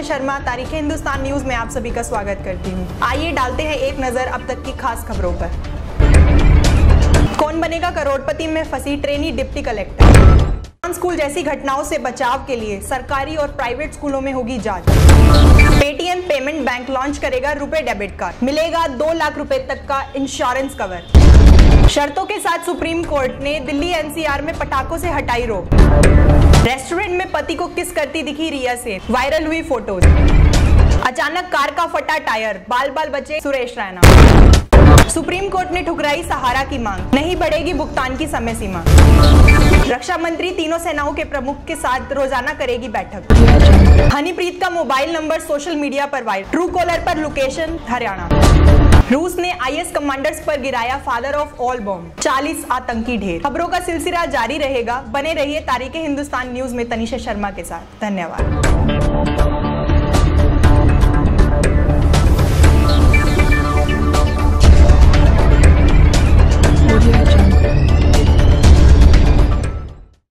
शर्मा, तारीख हिंदुस्तान न्यूज में आप सभी का स्वागत करती हूँ। आइए डालते हैं एक नजर अब तक की खास खबरों पर। कौन बनेगा करोड़पति में फंसी ट्रेनी डिप्टी कलेक्टर। स्कूल जैसी घटनाओं से बचाव के लिए सरकारी और प्राइवेट स्कूलों में होगी जांच। पेटीएम पेमेंट बैंक लॉन्च करेगा रुपए डेबिट कार्ड, मिलेगा 2 लाख रुपए तक का इंश्योरेंस कवर। शर्तों के साथ सुप्रीम कोर्ट ने दिल्ली एनसीआर में पटाखों से हटाई रोक। रेस्टोरेंट में पति को किस करती दिखी रिया सेन, वायरल हुई फोटोज। अचानक कार का फटा टायर, बाल बाल बचे सुरेश रैना। सुप्रीम कोर्ट ने ठुकराई सहारा की मांग, नहीं बढ़ेगी भुगतान की समय सीमा। रक्षा मंत्री तीनों सेनाओं के प्रमुख के साथ रोजाना करेगी बैठक। हनीप्रीत का मोबाइल नंबर सोशल मीडिया पर वायरल, ट्रू कॉलर पर लोकेशन हरियाणा। रूस ने आईएस कमांडर्स पर गिराया फादर ऑफ ऑल बॉम्ब, 40 आतंकी ढेर। खबरों का सिलसिला जारी रहेगा, बने रहिए तारीख हिंदुस्तान न्यूज में तनिषा शर्मा के साथ। धन्यवाद।